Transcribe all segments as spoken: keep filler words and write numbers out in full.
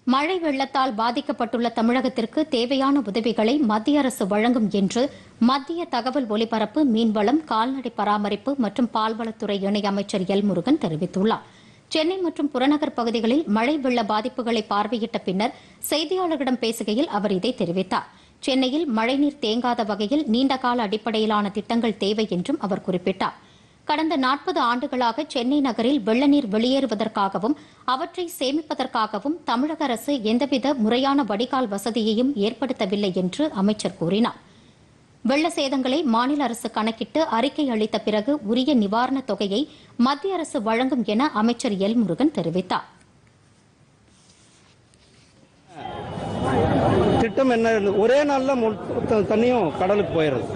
மழை வெள்ளத்தால் பாதிக்கப்பட்டுள்ள தமிழகத்திற்கு தேவையான உதவிகளை மத்திய அரசு வழங்கும் என்று மத்திய தகவல் ஒலிபரப்பு, மீன்வளம், கால்நடை பராமரிப்பு மற்றும் பால்வளத்துறை இணையமைச்சர் எல் முருகன் தெரிவித்துள்ளார். சென்னை மற்றும் புறநகர் பகுதிகளில் மழை வெள்ள பாதிப்புகளை பார்வையிட்ட பின்னர் செய்தியாளர்களிடம் பேசுகையில் அவர் இதை தெரிவித்தார். சென்னையில் மழைநீர் தேங்காத வகையில் நீண்டகால அடிப்படையிலான திட்டங்கள் தேவை என்றும் அவர் குறிப்பிட்டார். கடந்த நாற்பது ஆண்டுகளாக சென்னை நகரில் வெள்ளநீர் வெளியேறுவதற்காகவும் அவற்றை சேமிப்பதற்காகவும் தமிழக அரசு எந்தவித முறையான வடிகால் வசதியையும் ஏற்படுத்தவில்லை என்று அமைச்சர் கூறினார். வெள்ள சேதங்களை மாநில அரசு கணக்கிட்டு அறிக்கை அளித்த பிறகு உரிய நிவாரணத் தொகையை மத்திய அரசு வழங்கும் என அமைச்சர் எல் முருகன் தெரிவித்தார். திட்டம் என்ன, ஒரே நாள்ல தண்ணியும் கடலுக்கு போயிடுது.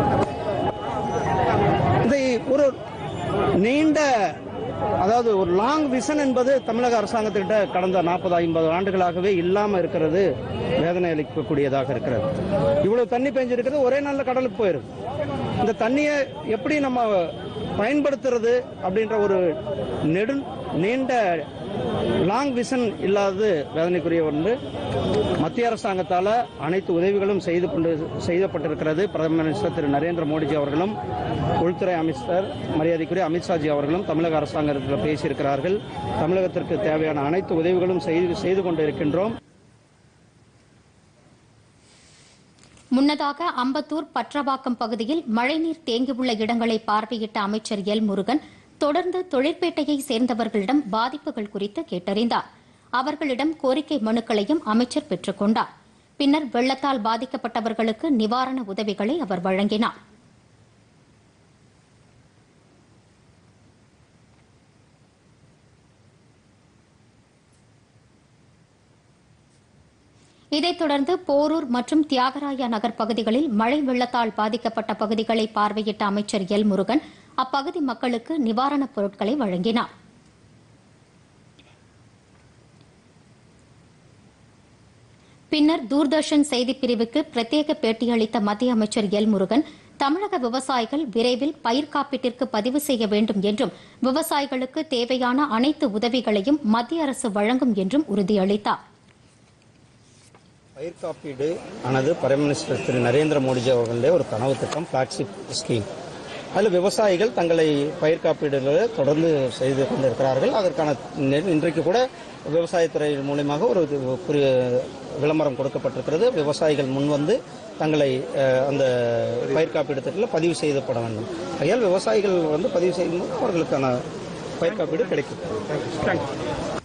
இந்த ஒரு நீண்ட, அதாவது ஒரு லாங் விஷன் என்பது தமிழக அரசாங்கத்திட்ட கடந்த நாற்பது ஐம்பது ஆண்டுகளாகவே இல்லாம இருக்கிறது வேதனை அளிக்கக்கூடியதாக இருக்கிறது. இவ்வளவு தண்ணி பெஞ்சிருக்கிறது, ஒரே நாள்ல கடலுக்கு போயிருது. இந்த தண்ணியை எப்படி நம்ம பயன்படுத்துறது அப்படின்ற ஒரு நெடு நீண்ட லாங் விஷன் இல்லாதது வேதனைக்குரிய ஒன்று. மத்திய அரசாங்கத்தால் அனைத்து உதவிகளும் செய்து கொண்டு செய்யப்பட்டிருக்கிறது. பிரதமர் மினிஸ்டர் திரு நரேந்திர மோடிஜி அவர்களும், உள்துறை அமைச்சர் மரியாதைக்குரிய அமித்ஷாஜி அவர்களும் தமிழக அரசாங்கத்தில் பேசியிருக்கிறார்கள். தமிழகத்திற்கு தேவையான அனைத்து உதவிகளும் செய்து செய்து கொண்டிருக்கின்றோம். முன்னதாக அம்பத்தூர், பற்றவாக்கம் பகுதியில் மழைநீர் தேங்கியுள்ள இடங்களை பார்வையிட்ட அமைச்சர் எல் முருகன் தொடர்ந்து தொழிற்பேட்டையை சேர்ந்தவர்களிடம் பாதிப்புகள் குறித்து கேட்டறிந்தார். அவர்களிடம் கோரிக்கை மனுக்களையும் அமைச்சர் பெற்றுக் கொண்டார். பின்னர் வெள்ளத்தால் பாதிக்கப்பட்டவர்களுக்கு நிவாரண உதவிகளை அவர் வழங்கினார். இதைத் தொடர்ந்து போரூர் மற்றும் தியாகராய நகர் பகுதிகளில் மழை வெள்ளத்தால் பாதிக்கப்பட்ட பகுதிகளை பார்வையிட்ட அமைச்சர் எல் முருகன் அப்பகுதி மக்களுக்கு நிவாரணப் பொருட்களை வழங்கினார். பின்னர் தூர்தர்ஷன் செய்திப் பிரிவுக்கு பிரத்யேக பேட்டியளித்த மத்திய அமைச்சர் எல் முருகன் தமிழக விவசாயிகள் விரைவில் பயிர் காப்பீட்டிற்கு பதிவு செய்ய வேண்டும் என்றும் விவசாயிகளுக்கு தேவையான அனைத்து உதவிகளையும் மத்திய அரசு வழங்கும் என்றும் உறுதியளித்தார். பயிர் காப்பீடு ஆனது பிரைம் மினிஸ்டர் திரு நரேந்திர மோடிஜி அவர்களுடைய ஒரு கனவு திட்டம், பிளாக்ஷிப் ஸ்கீம். அதில் விவசாயிகள் தங்களை பயிர் காப்பீடுகளை தொடர்ந்து செய்து கொண்டிருக்கிறார்கள். அதற்கான இன்றைக்கு கூட விவசாயத்துறை மூலமாக ஒரு விளம்பரம் கொடுக்கப்பட்டிருக்கிறது. விவசாயிகள் முன்வந்து தங்களை அந்த பயிர் காப்பீடு திட்டத்தில் பதிவு செய்யப்பட வேண்டும். ஆகையால் விவசாயிகள் வந்து பதிவு செய்யும்போது அவர்களுக்கான பயிர் காப்பீடு கிடைக்கும்.